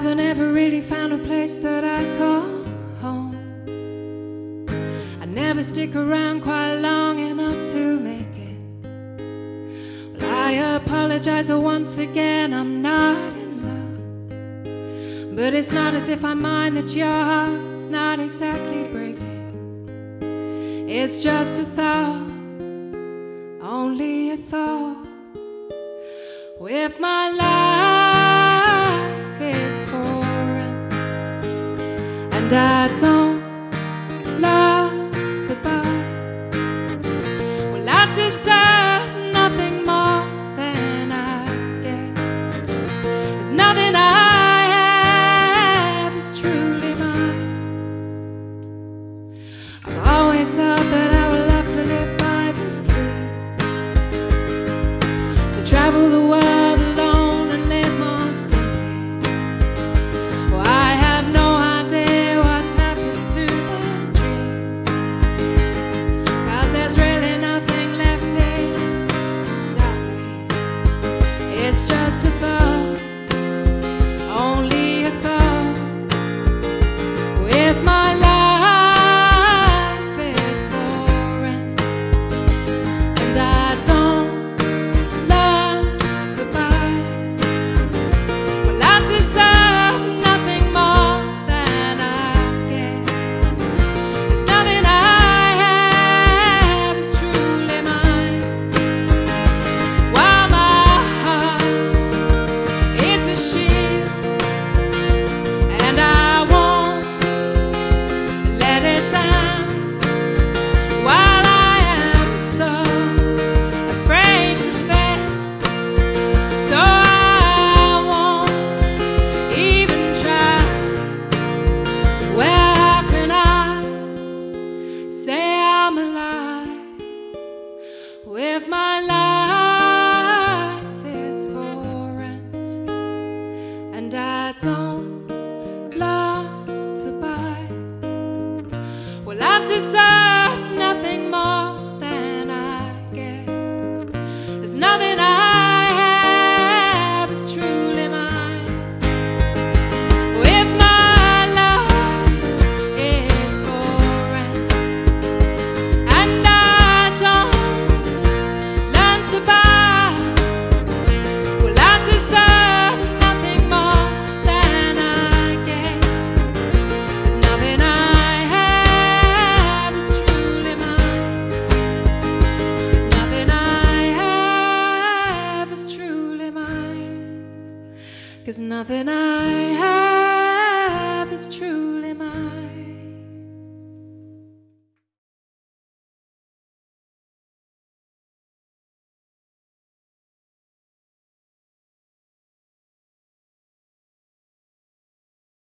haven't ever really found a place that I call home. I never stick around quite long enough to make it. Well, I apologize once again, I'm not in love. But it's not as if I mind that your heart's not exactly breaking. It's just a thought, only a thought. If my life is for rent and I don't love to buy, well, I deserve nothing more than I get. There's nothing I have is truly mine. I've always thought that I would love to live by the sea, to travel the world alone and live more simply. Well, I have no idea what's happened to that dream, 'cause there's really nothing left here to stop me. It's just a thought, only a thought. If my life is for rent and I don't if my life is for rent and I don't love to buy, well, I deserve nothing more than I get. There's nothing I have is truly mine. If my life is for rent and I don't to buy, well, I deserve nothing more than I get. There's nothing I have is truly mine. There's nothing I have is truly mine. 'Cause nothing I have